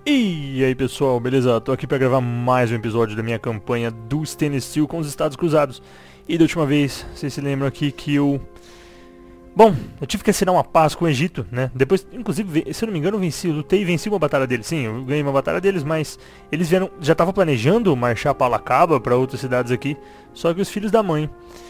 E aí pessoal, beleza? Tô aqui pra gravar mais um episódio da minha campanha do Stainless Steel com os Estados Cruzados. E da última vez, vocês se lembram aqui que eu... Bom, eu tive que assinar uma paz com o Egito, né? Depois, inclusive, se eu não me engano, eu lutei e venci uma batalha deles. Sim, eu ganhei uma batalha deles, mas eles vieram... Já estavam planejando marchar pra Alacaba, pra outras cidades aqui. Só que os filhos da mãe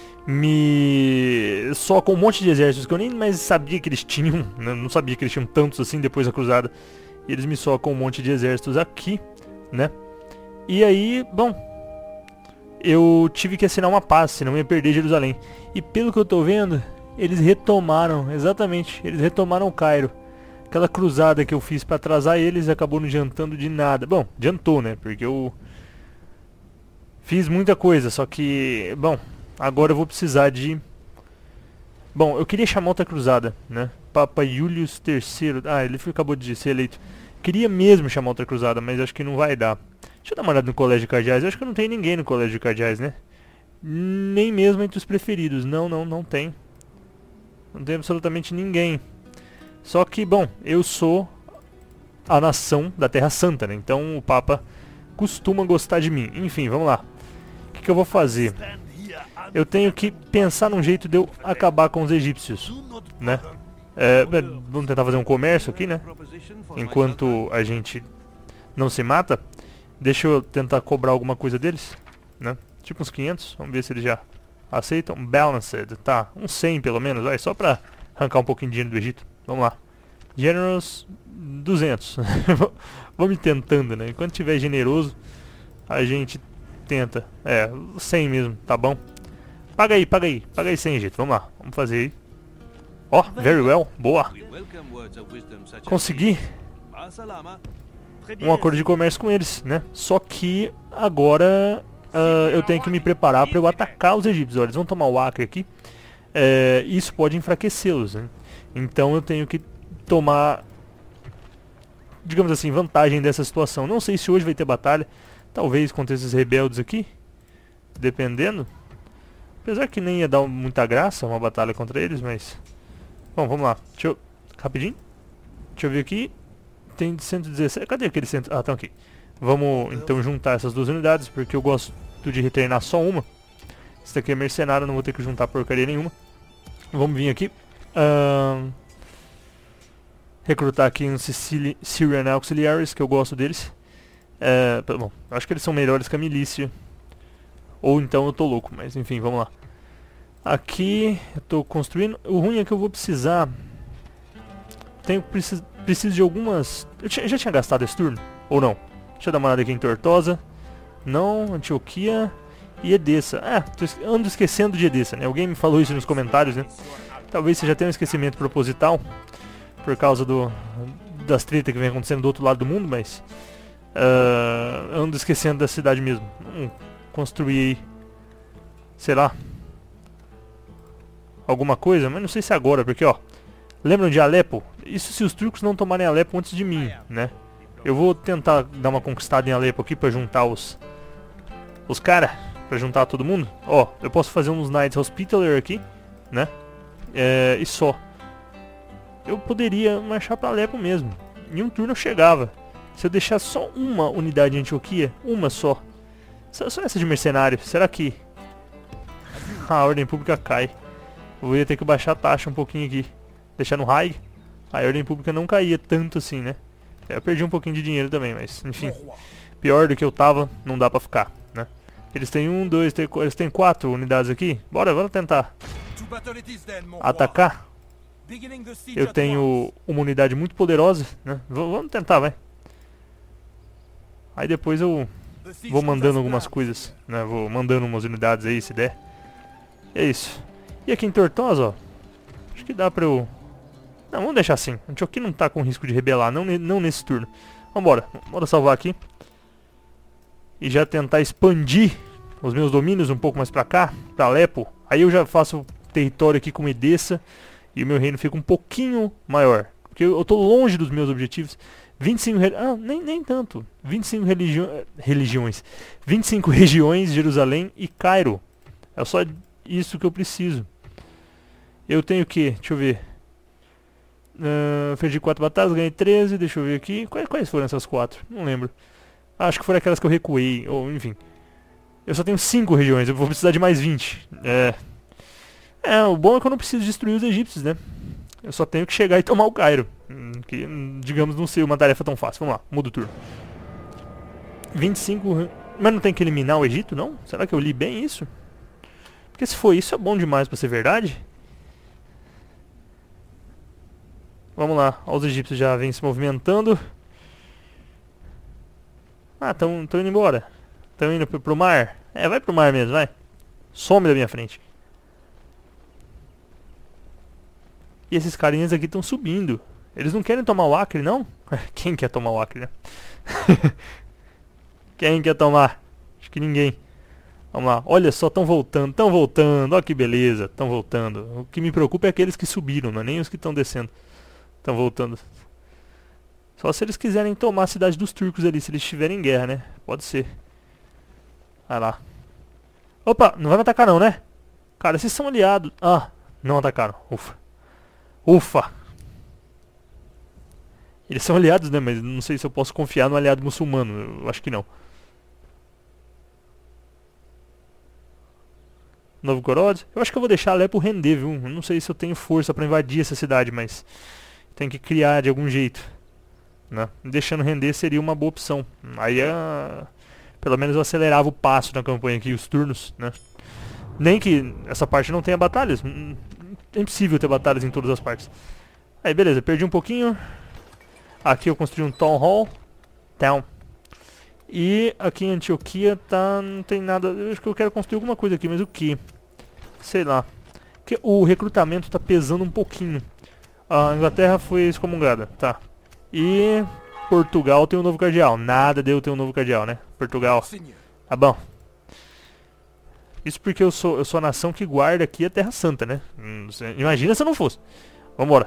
só com um monte de exércitos que eu nem mais sabia que eles tinham, né? Não sabia que eles tinham tantos assim depois da cruzada. E eles me socam um monte de exércitos aqui, né? E aí, bom, eu tive que assinar uma paz, senão eu ia perder Jerusalém. E pelo que eu tô vendo, eles retomaram, exatamente, eles retomaram o Cairo. Aquela cruzada que eu fiz pra atrasar eles acabou não adiantando de nada. Bom, adiantou, né? Porque eu fiz muita coisa, só que, bom, agora eu vou precisar de... Bom, eu queria chamar outra cruzada, né? Papa Julius III. Ah, ele acabou de ser eleito. Queria mesmo chamar outra cruzada, mas acho que não vai dar. Deixa eu dar uma olhada no colégio de cardeais. Eu acho que não tem ninguém no colégio de cardeais, né? Nem mesmo entre os preferidos. Não tem. Não tem absolutamente ninguém. Só que, bom, eu sou a nação da Terra Santa, né? Então o Papa costuma gostar de mim. Enfim, vamos lá. O que eu vou fazer? Eu tenho que pensar num jeito de eu acabar com os egípcios, né? Vamos tentar fazer um comércio aqui, né? Enquanto a gente não se mata. Deixa eu tentar cobrar alguma coisa deles, né? Tipo uns 500, vamos ver se eles já aceitam. Balanced, tá, uns 100 pelo menos, vai, só pra arrancar um pouquinho de dinheiro do Egito. Vamos lá. Generous, 200. Vamos tentando, né? Enquanto tiver generoso, a gente tenta. 100 mesmo, tá bom. Paga aí 100, Egito, vamos lá, vamos fazer aí. Ó, very well, boa. Consegui um acordo de comércio com eles, né? Só que agora eu tenho que me preparar para eu atacar os egípcios. Olha, eles vão tomar o Acre aqui. Isso pode enfraquecê-los, né? Então eu tenho que tomar, digamos assim, vantagem dessa situação. Não sei se hoje vai ter batalha. Talvez contra esses rebeldes aqui, dependendo. Apesar que nem ia dar muita graça uma batalha contra eles, mas... Bom, vamos lá. Deixa eu... Rapidinho. Deixa eu ver aqui. Tem 117... Cadê aquele 100... Ah, estão aqui. Vamos, então, juntar essas duas unidades, porque eu gosto de retreinar só uma. Esse daqui é mercenário, não vou ter que juntar porcaria nenhuma. Vamos vir aqui. Recrutar aqui uns Syrian Auxiliaries, que eu gosto deles. Bom, acho que eles são melhores que a milícia. Ou então eu tô louco, mas enfim, vamos lá. Aqui eu tô construindo. O ruim é que eu vou precisar... Preciso de algumas... Já tinha gastado esse turno? Ou não? Deixa eu dar uma olhada aqui em Tortosa. Não, Antioquia e Edessa. Ando esquecendo de Edessa, né? Alguém me falou isso nos comentários, né? Talvez você já tenha um esquecimento proposital. Por causa das tretas que vem acontecendo do outro lado do mundo, mas... ando esquecendo da cidade mesmo. Construir, sei lá, alguma coisa, mas não sei se é agora, porque ó, lembram de Alepo? Isso se os turcos não tomarem Alepo antes de mim, né? Eu vou tentar dar uma conquistada em Alepo aqui pra juntar os caras, pra juntar todo mundo. Ó, eu posso fazer uns Knights Hospitaller aqui, né? E só. Eu poderia marchar pra Alepo mesmo. Em um turno eu chegava. Se eu deixar só uma unidade em Antioquia, uma só essa de mercenário, será que a ordem pública cai? Eu ia ter que baixar a taxa um pouquinho aqui. Deixar no high, a ordem pública não caía tanto assim, né? Eu perdi um pouquinho de dinheiro também, mas enfim. Pior do que eu tava, não dá pra ficar, né? Eles têm eles têm 4 unidades aqui. Bora tentar atacar. Eu tenho uma unidade muito poderosa, né? Vamos tentar, vai. Aí depois eu... vou mandando algumas coisas, né? Vou mandando umas unidades aí, se der. É isso. E aqui em Tortosa, ó. Acho que dá pra eu... Não, vamos deixar assim. A gente aqui não tá com risco de rebelar, não nesse turno. Vambora. Bora salvar aqui. E já tentar expandir os meus domínios um pouco mais pra cá, pra Alepo. Aí eu já faço território aqui com Edessa. E o meu reino fica um pouquinho maior. Porque eu tô longe dos meus objetivos. 25 nem tanto. 25 religiões. 25 regiões, Jerusalém e Cairo. É só isso que eu preciso. Eu tenho que, deixa eu ver. Perdi 4 batalhas, ganhei 13, deixa eu ver aqui. Quais foram essas 4? Não lembro. Acho que foram aquelas que eu recuei, ou enfim. Eu só tenho 5 regiões, eu vou precisar de mais 20. O bom é que eu não preciso destruir os egípcios, né? Eu só tenho que chegar e tomar o Cairo. Que, digamos, não seria uma tarefa tão fácil. Vamos lá, muda o turno. 25... Mas não tem que eliminar o Egito, não? Será que eu li bem isso? Porque se for isso, é bom demais pra ser verdade. Vamos lá, ó, os egípcios já vêm se movimentando. Ah, estão indo embora. Estão indo pro mar. Vai pro mar mesmo, vai. Some da minha frente. E esses carinhas aqui estão subindo. Eles não querem tomar o Acre, não? Quem quer tomar o Acre, né? Quem quer tomar? Acho que ninguém. Vamos lá. Olha só, estão voltando. Olha que beleza. Estão voltando. O que me preocupa é aqueles que subiram, não é nem os que estão descendo. Estão voltando. Só se eles quiserem tomar a cidade dos turcos ali, se eles estiverem em guerra, né? Pode ser. Vai lá. Opa, não vai me atacar não, né? Cara, esses são aliados. Ah, não atacaram. Ufa. Ufa. Eles são aliados, né? Mas não sei se eu posso confiar no aliado muçulmano. Eu acho que não. Novgorod. Eu acho que eu vou deixar Alepo render, viu? Eu não sei se eu tenho força pra invadir essa cidade, mas... tem que criar de algum jeito. Né? Deixando render seria uma boa opção. Aí pelo menos eu acelerava o passo na campanha aqui, os turnos, né? Nem que essa parte não tenha batalhas. É impossível ter batalhas em todas as partes. Aí beleza, perdi um pouquinho. Aqui eu construí um Town Hall. E aqui em Antioquia tá, não tem nada. Eu acho que eu quero construir alguma coisa aqui, mas o que? Sei lá. Porque o recrutamento tá pesando um pouquinho. A Inglaterra foi excomungada, tá. E Portugal tem um novo cardeal. Nada deu ter um novo cardeal, né? Portugal. Tá bom. Isso porque eu sou a nação que guarda aqui a Terra Santa, né? Imagina se eu não fosse. Vambora.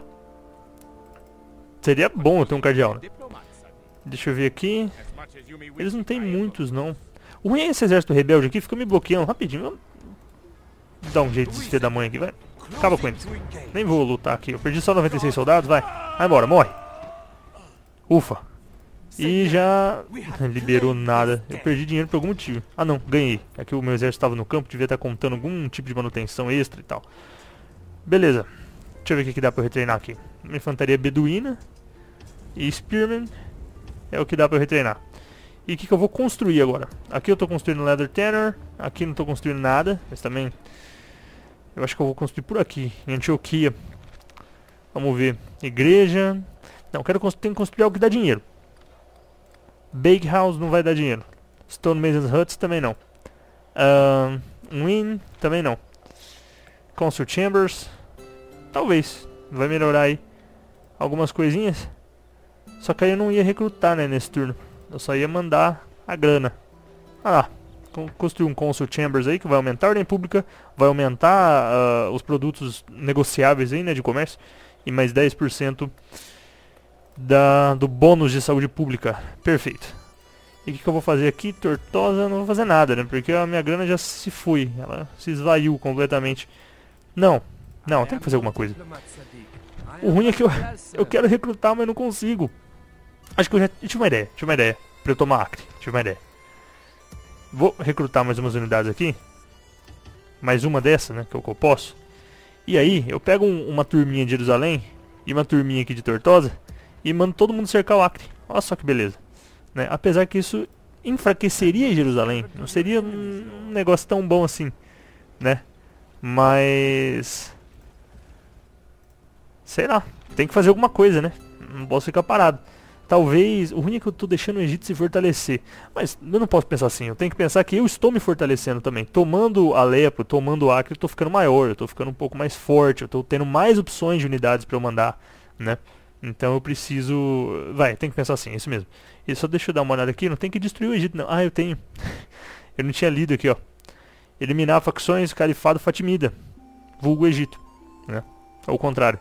Seria bom eu ter um cardeal, né? Deixa eu ver aqui. Eles não tem muitos, não. O ruim é esse exército rebelde aqui, fica me bloqueando rapidinho. Vamos dar um jeito de se ter da mãe aqui, vai. Acaba com eles. Nem vou lutar aqui. Eu perdi só 96 soldados, vai. Vai embora, morre. Ufa. E já liberou nada. Eu perdi dinheiro por algum motivo. Ah não, ganhei. É que o meu exército estava no campo, devia estar contando algum tipo de manutenção extra e tal. Beleza. Deixa eu ver o que dá pra eu retreinar aqui. Uma infantaria beduína. E Spearman. É o que dá pra eu retreinar. E o que eu vou construir agora? Aqui eu tô construindo Leather Tanner. Aqui não tô construindo nada. Mas também... eu acho que eu vou construir por aqui, em Antioquia. Vamos ver. Igreja. Não, tenho que construir algo que dá dinheiro. Bakehouse não vai dar dinheiro. Stone Mason's Huts também não. Win também não. Council Chambers. Talvez. Vai melhorar aí algumas coisinhas. Só que aí eu não ia recrutar, né, nesse turno. Eu só ia mandar a grana. Ah lá. Construir um Council Chambers aí que vai aumentar a ordem pública, vai aumentar os produtos negociáveis aí, né, de comércio, e mais 10% do bônus de saúde pública. Perfeito. E o que eu vou fazer aqui? Tortosa, não vou fazer nada, né, porque a minha grana já se foi, ela se esvaiu completamente. Não, tem que fazer alguma coisa. O ruim é que eu quero recrutar, mas não consigo. Acho que eu já tive uma ideia, pra eu tomar Acre, tive uma ideia. Vou recrutar mais umas unidades aqui. Mais uma dessa, né? Que eu posso. E aí, eu pego uma turminha de Jerusalém e uma turminha aqui de Tortosa e mando todo mundo cercar o Acre. Olha só que beleza. Né? Apesar que isso enfraqueceria Jerusalém. Não seria um negócio tão bom assim. Né? Mas... sei lá. Tem que fazer alguma coisa, né? Não posso ficar parado. Talvez, o ruim é que eu tô deixando o Egito se fortalecer. Mas eu não posso pensar assim, eu tenho que pensar que eu estou me fortalecendo também. Tomando Alepo, tomando Acre, eu tô ficando maior, eu tô ficando um pouco mais forte, eu tô tendo mais opções de unidades pra eu mandar, né? Então eu preciso... tem que pensar assim, é isso mesmo. E só deixa eu dar uma olhada aqui, não tem que destruir o Egito não. Ah, eu tenho. Eu não tinha lido aqui, ó. Eliminar facções, califado fatimida. Vulgo Egito, né? Ao contrário.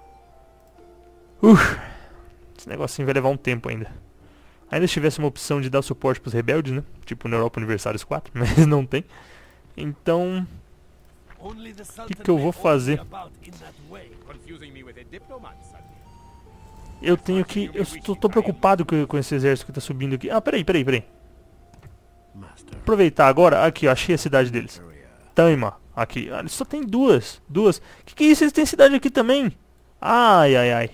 Esse negocinho vai levar um tempo ainda. Ainda se tivesse uma opção de dar suporte pros rebeldes, né? Tipo na Europa Universalis 4, mas não tem. Então... o que eu vou fazer? Eu tenho que... Eu tô preocupado com esse exército que tá subindo aqui. Ah, peraí. Aproveitar agora. Aqui, ó, achei a cidade deles. Taima. Aqui. Ah, eles só tem duas. Que é isso? Eles têm cidade aqui também? Ai.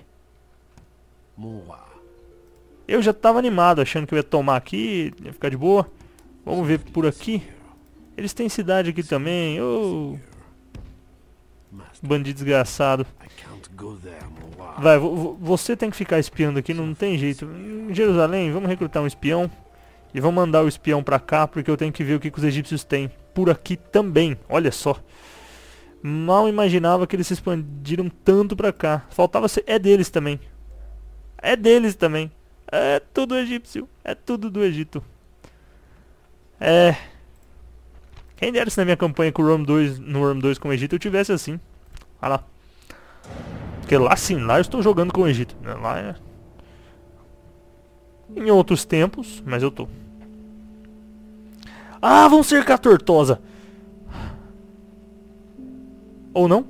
Eu já tava animado, achando que eu ia tomar aqui, ia ficar de boa. Vamos ver por aqui. Eles têm cidade aqui também. Oh. Bandido desgraçado. Vai, você tem que ficar espiando aqui, não tem jeito. Em Jerusalém, vamos recrutar um espião. E vamos mandar o espião pra cá, porque eu tenho que ver o que os egípcios têm por aqui também. Olha só. Mal imaginava que eles se expandiram tanto pra cá. Faltava ser... É deles também. É tudo egípcio. É tudo do Egito. Quem dera se na minha campanha com o Rome 2, no Rome 2 com o Egito eu tivesse assim. Olha lá. Porque lá sim, lá eu estou jogando com o Egito. Lá é... Em outros tempos, mas eu tô. Ah, vão cercar a Tortosa. Ou não?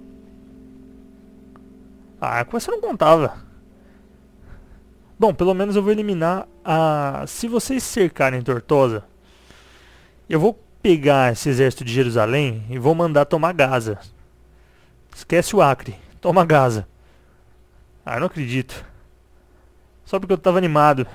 Ah, com essa eu não contava. Bom, pelo menos eu vou eliminar a... Se vocês cercarem Tortosa, eu vou pegar esse exército de Jerusalém e vou mandar tomar Gaza. Esquece o Acre. Toma Gaza. Ah, eu não acredito. Só porque eu tava animado.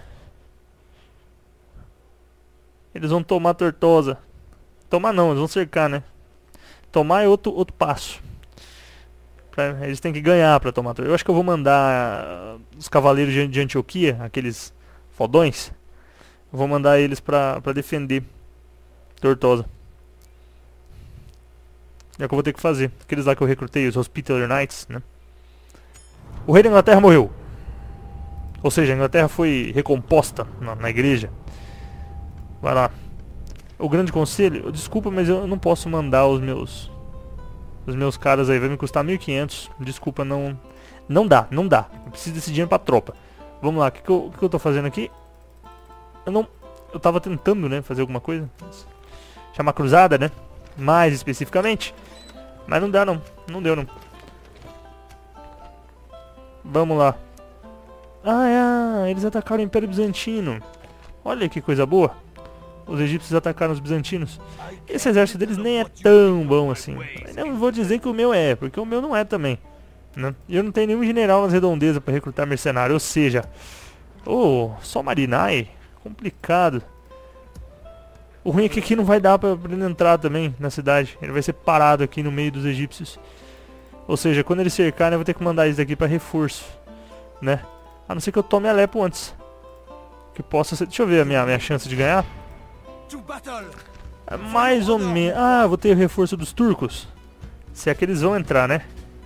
Eles vão tomar Tortosa. Tomar não, eles vão cercar, né? Tomar é outro passo. Eles têm que ganhar pra tomar Tortosa. Eu acho que eu vou mandar os cavaleiros de Antioquia, aqueles fodões. Eu vou mandar eles pra defender Tortosa. É o que eu vou ter que fazer. Aqueles lá que eu recrutei, os Hospitaller Knights, né? O rei da Inglaterra morreu. Ou seja, a Inglaterra foi recomposta na igreja. Vai lá. O grande conselho, desculpa, mas eu não posso mandar os meus caras aí, vai me custar 1.500. Desculpa, não dá. Eu preciso desse dinheiro pra tropa. Vamos lá, o que eu tô fazendo aqui? Eu tava tentando, né, fazer alguma coisa. Chamar cruzada, né? Mais especificamente. Mas não dá não deu não. Vamos lá. Eles atacaram o Império Bizantino. Olha que coisa boa. Os egípcios atacaram os bizantinos. Esse exército deles nem é tão bom assim. Eu não vou dizer que o meu é, porque o meu não é também, né? E eu não tenho nenhum general nas redondezas para recrutar mercenário. Ou seja, só Marinai? Complicado. O ruim é que aqui não vai dar pra ele entrar também na cidade. Ele vai ser parado aqui no meio dos egípcios. Ou seja, quando ele cercar, né, eu vou ter que mandar isso daqui pra reforço, né? A não ser que eu tome Alepo antes. Que possa ser... Deixa eu ver a minha chance de ganhar. É mais ou menos... Ah, vou ter o reforço dos turcos. Se é que eles vão entrar, né?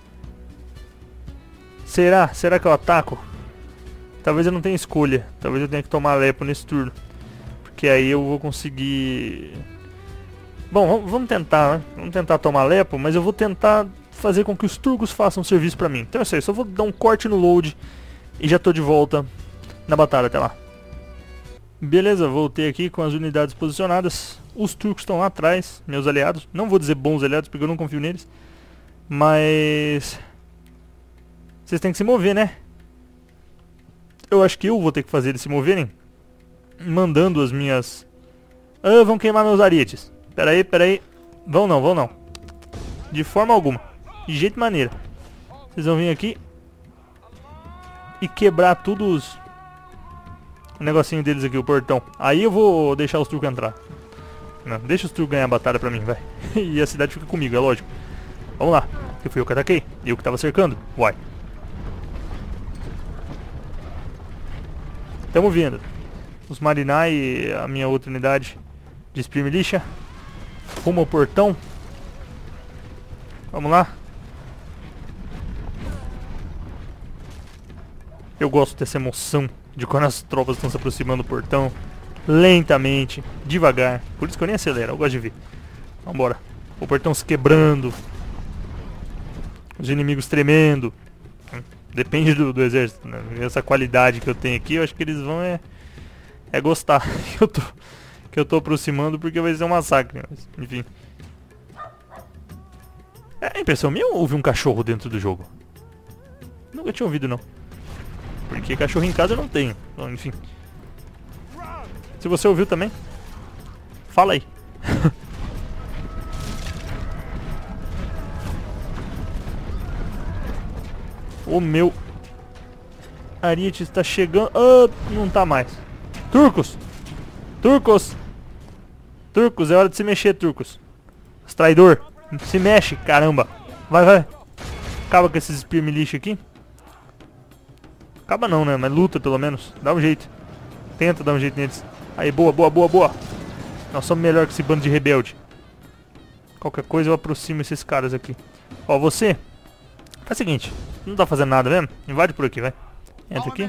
Será que eu ataco? Talvez eu não tenha escolha. Talvez eu tenha que tomar Alepo nesse turno. Porque aí eu vou conseguir... Bom, vamos tentar, né? Vamos tentar tomar Alepo, mas eu vou tentar fazer com que os turcos façam um serviço pra mim. Então é isso aí, só vou dar um corte no load e já tô de volta na batalha, até lá. Beleza, voltei aqui com as unidades posicionadas. Os turcos estão lá atrás, meus aliados. Não vou dizer bons aliados, porque eu não confio neles. Mas... vocês têm que se mover, né? Eu acho que eu vou ter que fazer eles se moverem. Mandando as minhas... vão queimar meus arietes. Pera aí. Vão não. De forma alguma. De jeito maneira. Vocês vão vir aqui e quebrar tudo o negocinho deles aqui, o portão. Aí eu vou deixar os turcos entrar. Não, deixa os turcos ganhar a batalha pra mim, vai. E a cidade fica comigo, é lógico. Vamos lá. Que fui eu que ataquei. Eu que tava cercando. Uai. Tamo vindo. Os Marinai e a minha outra unidade de Spear Militia. Rumo ao portão. Vamos lá. Eu gosto dessa emoção de quando as tropas estão se aproximando do portão. Lentamente, devagar. Por isso que eu nem acelero, eu gosto de ver. Vambora. O portão se quebrando. Os inimigos tremendo. Depende do exército, né? Essa qualidade que eu tenho aqui, eu acho que eles vão gostar que eu tô aproximando, porque vai ser um massacre. Mas, enfim. É impressão minha ou houve um cachorro dentro do jogo? Nunca tinha ouvido, não. Porque cachorro em casa eu não tenho. Então, enfim. Se você ouviu também, fala aí. O meu Ariete está chegando. Ah, não tá mais. Turcos! Turcos! Turcos, é hora de se mexer, turcos. Traidor, se mexe, caramba. Vai, vai. Acaba com esses spear militia aqui. Acaba não, né? Mas luta pelo menos. Dá um jeito. Tenta dar um jeito neles. Aí, boa, boa, boa, boa. Nós somos melhor que esse bando de rebelde. Qualquer coisa eu aproximo esses caras aqui. Ó, você. Faz o seguinte. Não tá fazendo nada mesmo? Invade por aqui, vai. Entra aqui.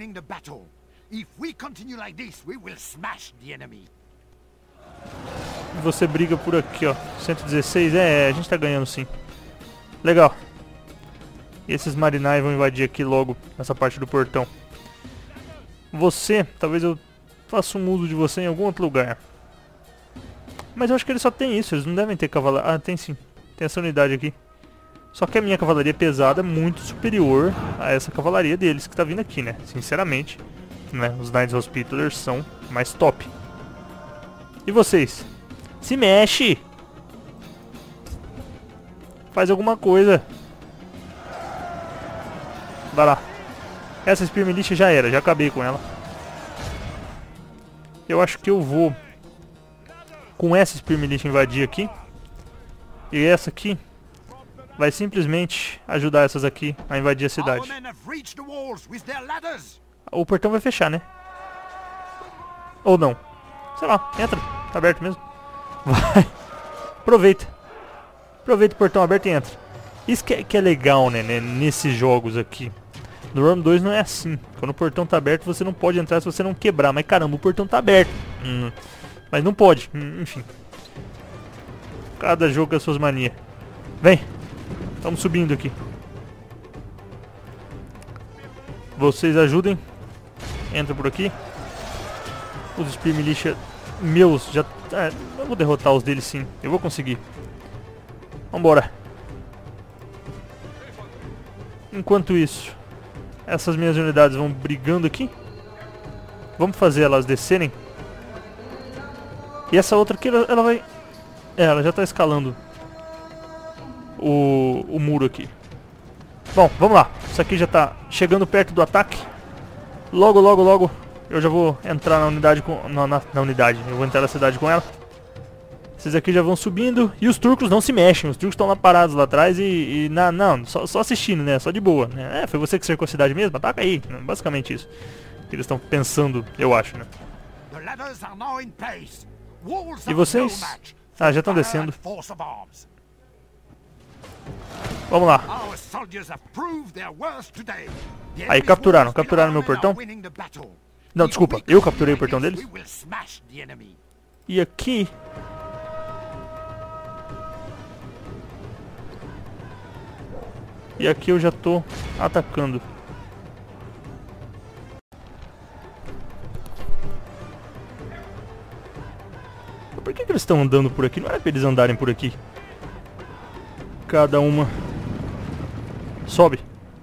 E você briga por aqui, ó. 116. A gente tá ganhando sim. Legal. E esses marinais vão invadir aqui logo, nessa parte do portão. Você, talvez eu faça um uso de você em algum outro lugar. Mas eu acho que eles só tem isso, eles não devem ter cavalaria. Ah, tem sim. Tem essa unidade aqui. Só que a minha cavalaria pesada é muito superior a essa cavalaria deles que tá vindo aqui, né? Sinceramente, né? Os Knights Hospitallers são mais top. E vocês? Se mexe! Faz alguma coisa. Vai lá. Essa Spear Militia já era, já acabei com ela. Eu acho que eu vou com essa Spear Militia invadir aqui. E essa aqui vai simplesmente ajudar essas aqui a invadir a cidade. O portão vai fechar, né? Ou não. Sei lá, entra. Tá aberto mesmo. Vai. Aproveita. Aproveita o portão aberto e entra. Isso que é legal, né? Nesses jogos aqui. No Rome 2 não é assim. Quando o portão tá aberto você não pode entrar se você não quebrar. Mas caramba, o portão tá aberto. Mas não pode. Enfim. Cada jogo com as suas manias. Vem. Estamos subindo aqui. Vocês ajudem. Entra por aqui. Os Spear Militia meus já... eu vou derrotar os deles sim. Eu vou conseguir. Vambora. Enquanto isso, essas minhas unidades vão brigando aqui. Vamos fazer elas descerem. E essa outra aqui, ela vai... ela já está escalando o muro aqui. Bom, vamos lá. Isso aqui já está chegando perto do ataque. Logo, logo, logo eu já vou entrar na unidade com... na unidade. Eu vou entrar na cidade com ela. Esses aqui já vão subindo. E os turcos não se mexem. Os turcos estão lá parados lá atrás não, só assistindo, né? Só de boa, né? Foi você que cercou a cidade mesmo? Ataca aí. Basicamente isso. Que eles estão pensando, eu acho, né? E vocês? Ah, já estão descendo. Vamos lá. Aí, capturaram meu portão. Não, desculpa, eu capturei o portão deles. E aqui... e aqui eu já tô atacando. Por que eles estão andando por aqui? Não era pra eles andarem por aqui. Cada uma sobe.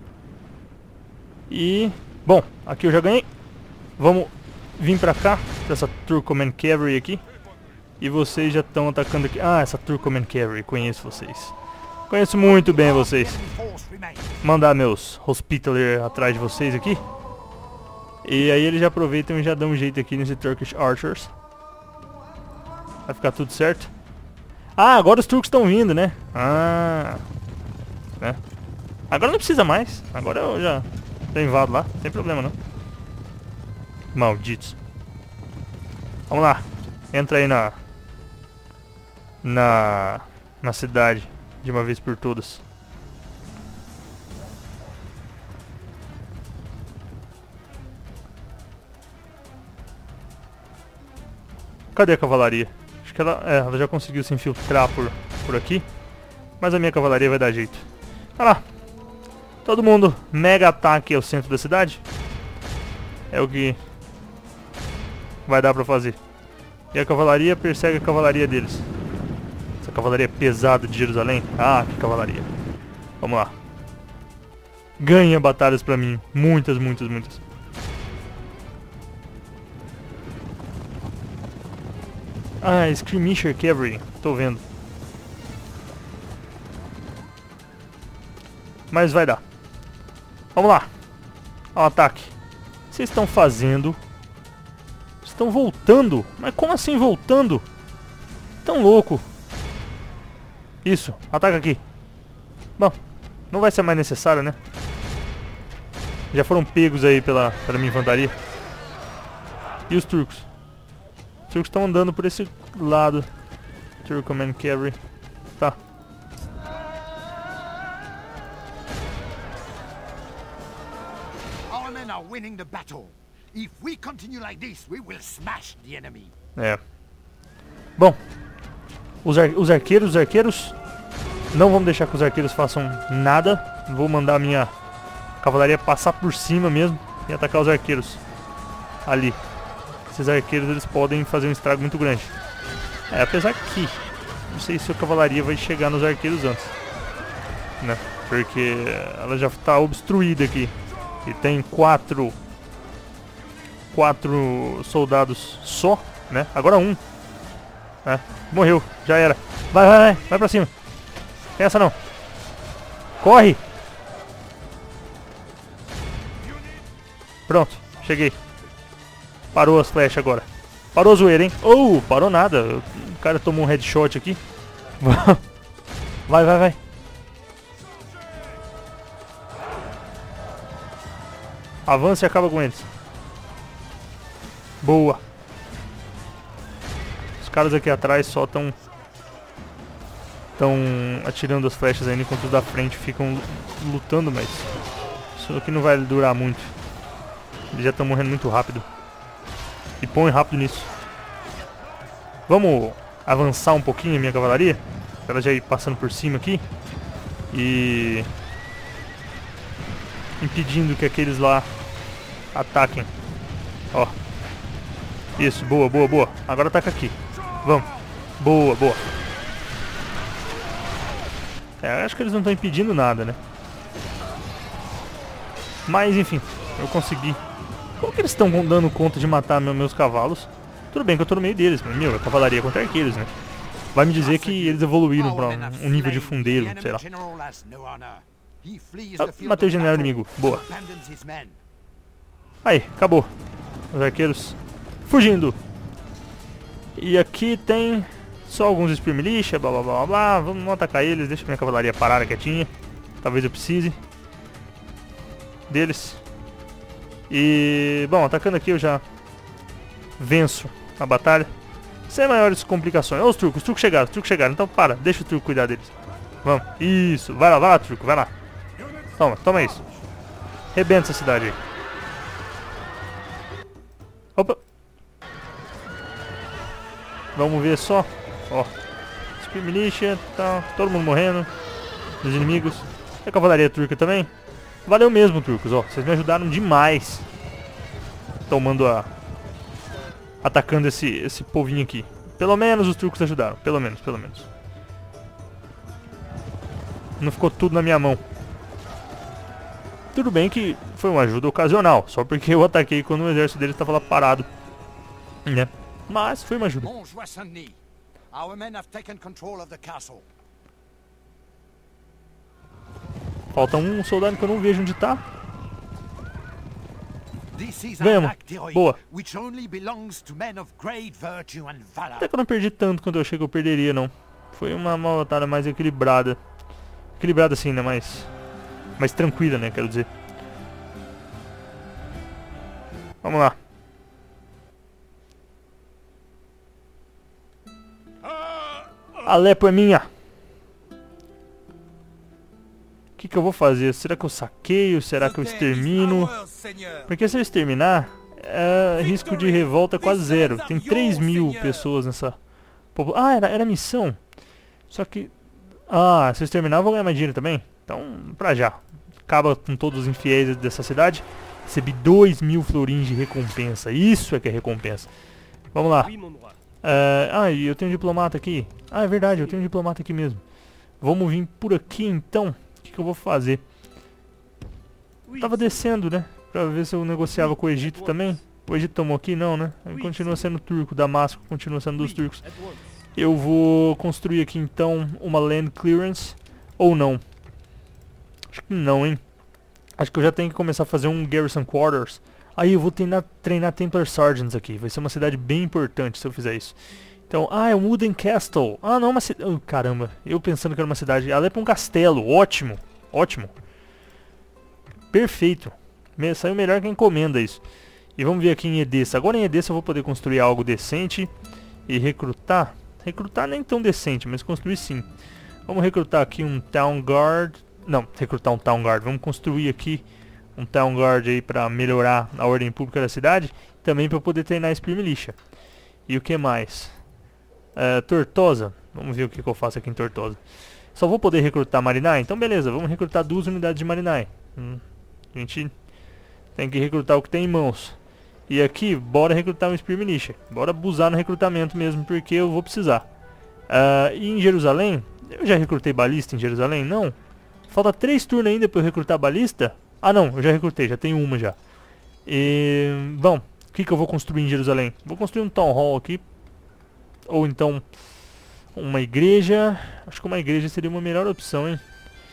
E... bom, aqui eu já ganhei. Vamos vir pra cá, pra essa Turcoman Cavalry aqui. E vocês já estão atacando aqui. Ah, essa Turcoman Cavalry, conheço vocês. Conheço muito bem vocês. Mandar meus Hospitaller atrás de vocês aqui. E aí eles já aproveitam e já dão um jeito aqui nesse Turkish Archers. Vai ficar tudo certo. Ah, agora os turcos estão vindo, né? Ah, né? Agora não precisa mais. Agora eu já invado lá, sem problema não. Malditos. Vamos lá. Entra aí na cidade de uma vez por todas. Cadê a cavalaria? Acho que ela já conseguiu se infiltrar por aqui. Mas a minha cavalaria vai dar jeito. Olha lá. Todo mundo mega ataque ao centro da cidade. É o que vai dar pra fazer. E a cavalaria persegue a cavalaria deles. Essa cavalaria pesada de Jerusalém. Ah, que cavalaria. Vamos lá. ganha batalhas pra mim. Muitas, muitas, muitas. Ah, Skirmisher Cavalry. Tô vendo. Mas vai dar. Vamos lá. Ao ataque. O que vocês estão fazendo? Estão voltando? Mas como assim voltando? Tão louco. Isso. Ataca aqui. Bom, não vai ser mais necessário, né? Já foram pegos aí pela minha infantaria. E os turcos? Os turcos estão andando por esse lado. Turkmen Cavalry. Tá. Our men are winning the battle. If we continue like this, we will smash the enemy. É. Bom. Os arqueiros. Não vamos deixar que os arqueiros façam nada. Vou mandar a minha cavalaria passar por cima mesmo e atacar os arqueiros. Ali. Esses arqueiros eles podem fazer um estrago muito grande. É, apesar que não sei se a cavalaria vai chegar nos arqueiros antes, né? Porque ela já está obstruída aqui. E tem quatro soldados só, né? Agora um. É, morreu, já era. Vai pra cima. Tem essa não. Corre! Pronto, cheguei. Parou as flechas agora. Parou a zoeira, hein? Oh, parou nada. O cara tomou um headshot aqui. Vai. Avança e acaba com eles. Boa. Os caras aqui atrás só estão atirando as flechas ainda, enquanto os da frente ficam lutando, mas isso aqui não vai durar muito. Eles já estão morrendo muito rápido. E põe rápido nisso. Vamos avançar um pouquinho a minha cavalaria, pra ela já ir passando por cima aqui e impedindo que aqueles lá ataquem. Ó. Isso, boa. Agora ataca aqui. Vamos. Boa. É, acho que eles não estão impedindo nada, né? Mas enfim, eu consegui. Como que eles estão dando conta de matar meus cavalos? Tudo bem que eu tô no meio deles, mas é cavalaria contra arqueiros, né? Vai me dizer que eles evoluíram pra um nível de fundeiro, sei lá. Matei o general inimigo, boa. Aí, acabou. Os arqueiros fugindo. E aqui tem só alguns Spear Militia, blá. Vamos atacar eles, deixa minha cavalaria parada quietinha. Talvez eu precise deles. E, bom, atacando aqui eu já venço a batalha sem maiores complicações. Olha os turcos chegaram, então para, deixa o turco cuidar deles. Vamos, isso, vai lá, turco, vai lá. Toma isso. Rebenta essa cidade aí. Opa. Vamos ver só. Ó, Spear Militia, tá todo mundo morrendo. Os inimigos. E a cavalaria turca também. Valeu mesmo, turcos, ó. Vocês me ajudaram demais. Tomando atacando esse povinho aqui. Pelo menos os turcos ajudaram. Pelo menos. Não ficou tudo na minha mão. Tudo bem que foi uma ajuda ocasional. Só porque eu ataquei quando o exército deles estava lá parado, né? Mas foi uma ajuda. Falta um soldado que eu não vejo onde tá. Ganhamos. Boa. Até que eu não perdi tanto quanto eu achei que eu perderia, não. Foi uma batalha mais equilibrada. Equilibrada assim, né? Mais tranquila, né? Quero dizer. Vamos lá. Alepo é minha. O que eu vou fazer? Será que eu saqueio? Será que eu extermino? Porque se eu exterminar, risco de revolta quase zero. Tem 3.000 pessoas nessa... Ah, era missão. Só que... Ah, se eu exterminar eu vou ganhar mais dinheiro também. Então, pra já. Acaba com todos os infiéis dessa cidade. Recebi 2.000 florins de recompensa. Isso é que é recompensa. Vamos lá. E eu tenho um diplomata aqui. Ah, é verdade, eu tenho um diplomata aqui mesmo. Vamos vir por aqui então. O que eu vou fazer? tava descendo, né? Pra ver se eu negociava com o Egito também. O Egito tomou aqui? Não, né? Ele continua sendo turco. Damasco continua sendo dos turcos. Eu vou construir aqui então uma land clearance. Ou não? Acho que não, hein? Acho que eu já tenho que começar a fazer um garrison quarters. Aí eu vou treinar Templar Sergeants aqui. Vai ser uma cidade bem importante se eu fizer isso. Então, é um Wooden Castle. Ah, não, uma cidade... Oh, caramba, eu pensando que era uma cidade. Ela é pra um castelo. Ótimo, ótimo. Perfeito. Saiu melhor que a encomenda isso. E vamos ver aqui em Edessa. Agora em Edessa eu vou poder construir algo decente. E recrutar. Recrutar nem tão decente, mas construir sim. Vamos recrutar aqui um Town Guard. Não, recrutar um Town Guard. Vamos construir aqui um Town Guard aí pra melhorar a ordem pública da cidade. Também pra poder treinar Spear Militia. E o que mais? Tortosa. Vamos ver o que eu faço aqui em Tortosa. Só vou poder recrutar Marinai? Então beleza, vamos recrutar 2 unidades de Marinai. A gente tem que recrutar o que tem em mãos. E aqui, bora recrutar um Spear Militia. Bora abusar no recrutamento mesmo, porque eu vou precisar. E em Jerusalém, eu já recrutei balista em Jerusalém? Não. Falta 3 turnos ainda para eu recrutar balista. Ah não, eu já recrutei, já tenho uma já. Bom, o que eu vou construir em Jerusalém? Vou construir um Town Hall aqui. Ou então uma igreja. Acho que uma igreja seria uma melhor opção, hein?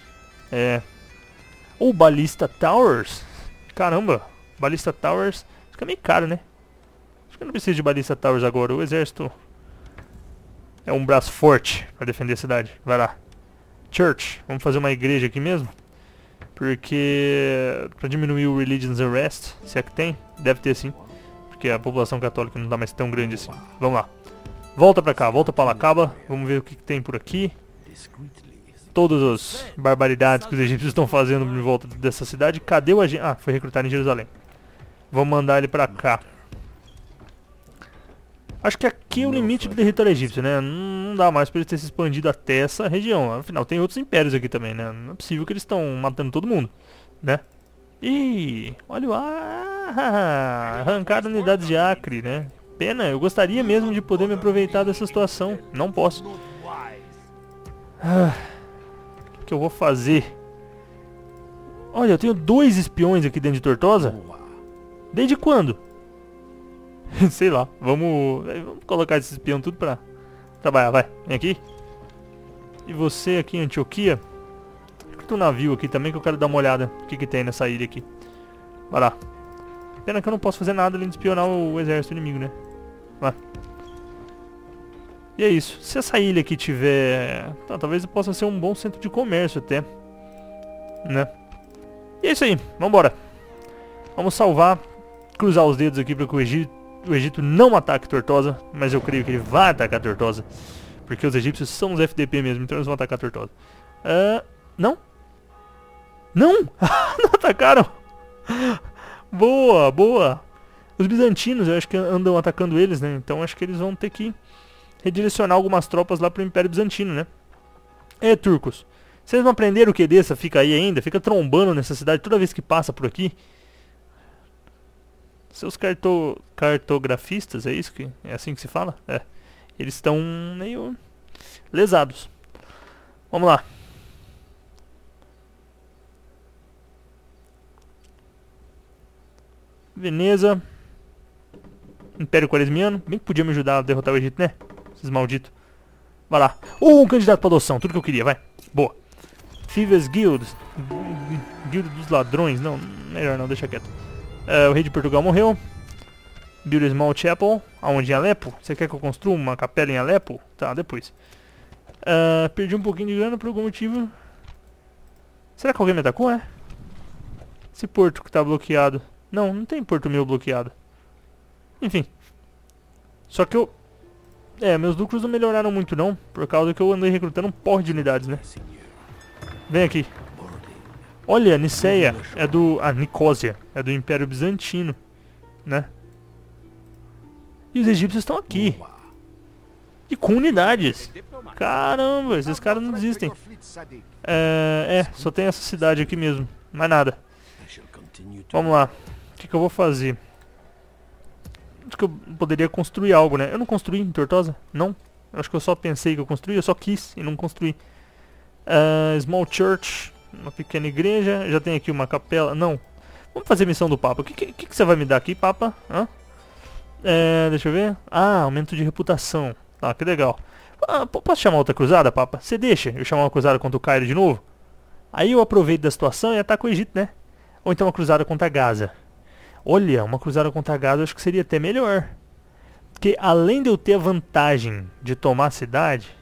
Ou Ballista Towers. Caramba, Ballista Towers fica meio caro, né? Acho que eu não preciso de Ballista Towers agora. O exército é um braço forte para defender a cidade. Vai lá. Church. Vamos fazer uma igreja aqui mesmo. Porque para diminuir o Religion's Arrest, se é que tem, deve ter sim. Porque a população católica não tá mais tão grande assim. Vamos lá. Volta pra cá, volta pra Lacaba. Vamos ver o que tem por aqui. Todas as barbaridades que os egípcios estão fazendo em volta dessa cidade. Cadê o agente? Ah, foi recrutado em Jerusalém. Vamos mandar ele pra cá. Acho que aqui é o limite do território egípcio, né? Não dá mais pra eles terem se expandido até essa região. Afinal, tem outros impérios aqui também, né? Não é possível que eles estão matando todo mundo, né? Ih, olha o... arrancaram unidades de Acre, né? Pena, eu gostaria mesmo de poder me aproveitar dessa situação. Não posso. O que eu vou fazer? Olha, eu tenho 2 espiões aqui dentro de Tortosa. Desde quando? Sei lá. Vamos colocar esses espiões tudo pra trabalhar. Vai, vem aqui. E você aqui em Antioquia. Tem um navio aqui também que eu quero dar uma olhada. O que tem nessa ilha aqui. Vai lá. Pena que eu não posso fazer nada além de espionar o exército inimigo, né? Vai. E é isso. Se essa ilha aqui tiver... Tá, talvez possa ser um bom centro de comércio até. Né? E é isso aí. Vambora. Vamos salvar. Cruzar os dedos aqui para que o Egito não ataque Tortosa. Mas eu creio que ele vai atacar Tortosa. Porque os egípcios são os FDP mesmo. Então eles vão atacar Tortosa. Não? Não? Não atacaram? Boa, boa. Os bizantinos, eu acho que andam atacando eles, né? Então acho que eles vão ter que redirecionar algumas tropas lá pro Império Bizantino, né? Turcos. Vocês não aprenderam o que dessa fica aí ainda? Fica trombando nessa cidade toda vez que passa por aqui. Seus cartografistas, é isso que é assim que se fala? Eles estão meio lesados. Vamos lá. Veneza. Império Quaresmiano. Bem que podia me ajudar a derrotar o Egito, né? Esses malditos. Vai lá. Um candidato para adoção. Tudo que eu queria, vai. Boa. Thieves Guild. Guild dos ladrões. Não, melhor não, deixa quieto. O rei de Portugal morreu. Build a small chapel. Aonde? Em Alepo? Você quer que eu construa uma capela em Alepo? Tá, depois. Perdi um pouquinho de grana por algum motivo. Será que alguém me atacou, é? Esse porto que tá bloqueado. Não, não tem porto meu bloqueado. Enfim. Só que eu... meus lucros não melhoraram muito não. Por causa que eu andei recrutando um porre de unidades, né? Vem aqui. Olha, Niceia é do... Nicósia é do Império Bizantino, né? E os egípcios estão aqui. E com unidades. Caramba, esses caras não desistem. Só tem essa cidade aqui mesmo. Mais nada. Vamos lá. O que eu vou fazer? Acho que eu poderia construir algo, né? Eu não construí em Tortosa? Não. Acho que eu só pensei que eu construí. Eu só quis e não construí. Small church. Uma pequena igreja. Já tem aqui uma capela. Não. Vamos fazer a missão do Papa. O que você vai me dar aqui, Papa? Hã? Deixa eu ver. Ah, aumento de reputação. Ah, que legal. Ah, posso chamar outra cruzada, Papa? Você deixa eu chamar uma cruzada contra o Cairo de novo? Aí eu aproveito da situação e ataco o Egito, né? Ou então uma cruzada contra Gaza. Olha, uma cruzada contra Gaza eu acho que seria até melhor. Porque além de eu ter a vantagem de tomar a cidade,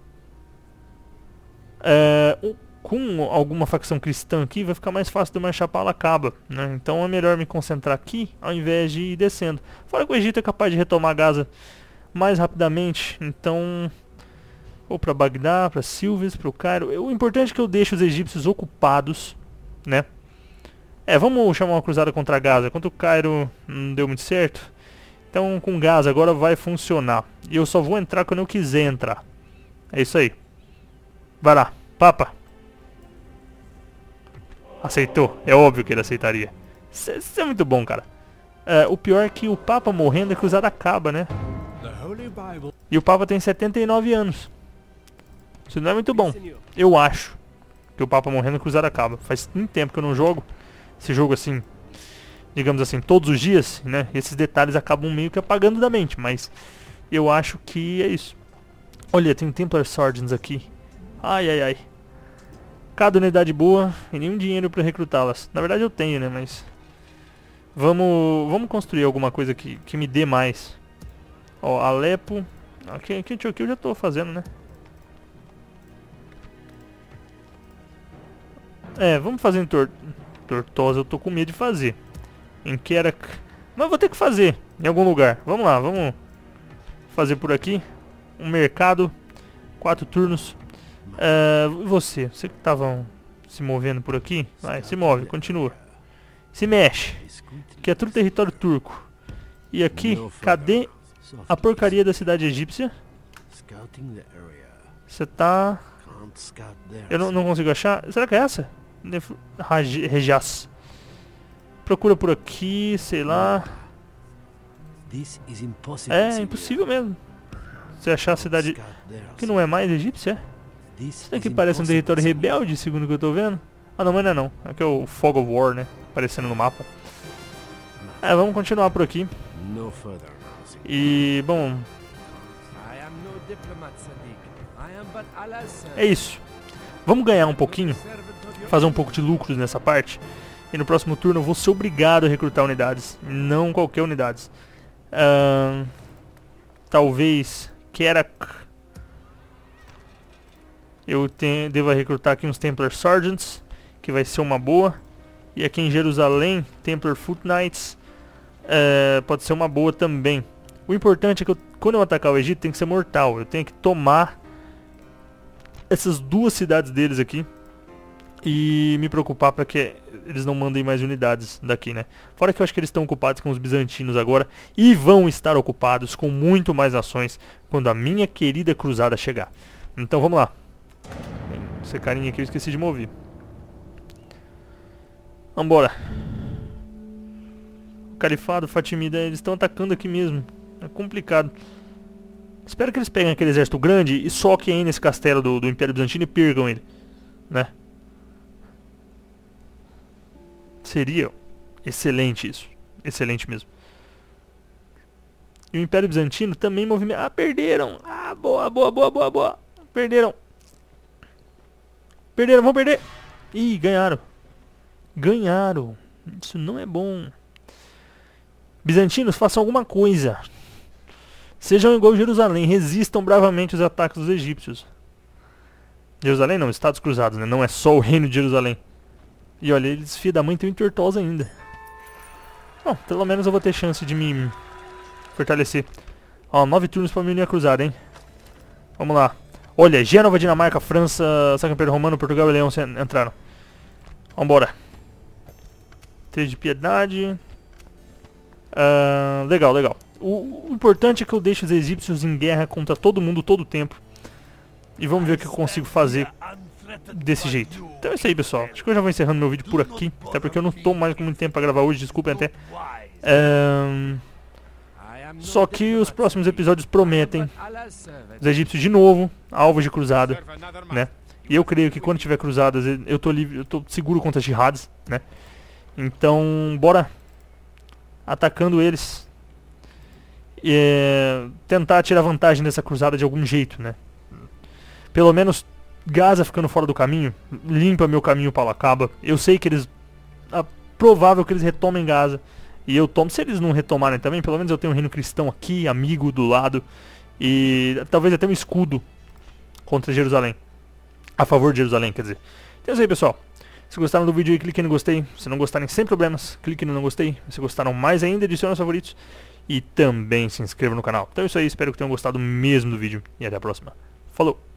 com alguma facção cristã aqui vai ficar mais fácil de marchar para Alacaba, né? Então é melhor me concentrar aqui ao invés de ir descendo. Fora que o Egito é capaz de retomar Gaza mais rapidamente, então ou para Bagdá, para Silves, para o Cairo. O importante é que eu deixe os egípcios ocupados, né? Vamos chamar uma cruzada contra Gaza. Contra o Cairo não deu muito certo. Então com Gaza agora vai funcionar. E eu só vou entrar quando eu quiser entrar. É isso aí. Vai lá, Papa. Aceitou. É óbvio que ele aceitaria. Isso é muito bom, cara. O pior é que o Papa morrendo a cruzada acaba, né? E o Papa tem 79 anos. Isso não é muito bom. Eu acho que o Papa morrendo a cruzada acaba. Faz muito tempo que eu não jogo esse jogo assim, digamos assim, todos os dias, né? Esses detalhes acabam meio que apagando da mente, mas eu acho que é isso. Olha, tem Templar Sergeants aqui. Ai, ai, ai. Cada unidade boa e nenhum dinheiro pra recrutá-las. Na verdade eu tenho, né? Mas vamos construir alguma coisa que me dê mais. Ó, Alepo. Aqui eu já tô fazendo, né? Vamos fazer em Tortosa. Eu tô com medo de fazer. Em Kerak. Mas vou ter que fazer em algum lugar. Vamos lá, vamos fazer por aqui. Um mercado. 4 turnos. Você que tava se movendo por aqui, vai, se move, continua. Se mexe. Que é tudo território turco. E aqui, cadê a porcaria da cidade egípcia? Você tá... Eu não consigo achar. Será que é essa? Rejas. Procura por aqui, sei lá. É impossível mesmo. Você achar a cidade que não é mais egípcia, Isso aqui parece um território rebelde, segundo o que eu tô vendo. Ah não, mas não é não. Aqui é o Fog of War, né? Aparecendo no mapa. Vamos continuar por aqui. E, bom... É isso. Vamos ganhar um pouquinho. Fazer um pouco de lucros nessa parte. E no próximo turno eu vou ser obrigado a recrutar unidades. Não qualquer unidades. Talvez... Kerak... Eu devo recrutar aqui uns Templar Sergeants, que vai ser uma boa. E aqui em Jerusalém, Templar Foot Knights, pode ser uma boa também. O importante é que quando eu atacar o Egito tem que ser mortal. Eu tenho que tomar essas duas cidades deles aqui e me preocupar para que eles não mandem mais unidades daqui, né? Fora que eu acho que eles estão ocupados com os bizantinos agora e vão estar ocupados com muito mais ações quando a minha querida cruzada chegar. Então vamos lá. Esse carinha aqui eu esqueci de mover. Vambora. O Califado, Fatimida, eles estão atacando aqui mesmo. É complicado. Espero que eles peguem aquele exército grande e soquem aí nesse castelo do Império Bizantino e percam ele, né? Seria excelente isso. Excelente mesmo. E o Império Bizantino também movimenta... Ah, perderam! Ah, boa, boa, boa, boa, boa! Perderam! Perderam, vão perder! Ih, ganharam! Ganharam! Isso não é bom. Bizantinos, façam alguma coisa. Sejam igual Jerusalém, resistam bravamente aos ataques dos egípcios. Jerusalém não, Estados Cruzados, né? Não é só o reino de Jerusalém. E olha, eles, filha da mãe, tem um Tortosa ainda. Bom, pelo menos eu vou ter chance de me fortalecer. Ó, 9 turnos pra me unir a cruzada, hein? Vamos lá. Olha, Gênova, Dinamarca, França, Sacro Império Romano, Portugal e Leão entraram. Vambora. 3 de piedade. Legal, legal. O importante é que eu deixe os egípcios em guerra contra todo mundo, todo o tempo. E vamos ver o que eu consigo fazer desse jeito. Então é isso aí, pessoal. Acho que eu já vou encerrando meu vídeo por aqui. Até porque eu não estou mais com muito tempo para gravar hoje, desculpem até. Só que os próximos episódios prometem os egípcios de novo, alvos de cruzada, né? E eu creio que quando tiver cruzadas, eu tô livre, eu tô seguro contra as jihadis, né? Então, bora atacando eles. E tentar tirar vantagem dessa cruzada de algum jeito, né? Pelo menos Gaza ficando fora do caminho, limpa meu caminho para Alacaba. Eu sei que eles... É provável que eles retomem Gaza. E eu tomo, se eles não retomarem também, pelo menos eu tenho um reino cristão aqui, amigo, do lado. E talvez até um escudo contra Jerusalém. A favor de Jerusalém, quer dizer. Então é isso aí, pessoal. Se gostaram do vídeo aí, clique no gostei. Se não gostarem, sem problemas, clique no não gostei. Se gostaram mais ainda, adicione aos favoritos. E também se inscreva no canal. Então é isso aí, espero que tenham gostado mesmo do vídeo. E até a próxima. Falou!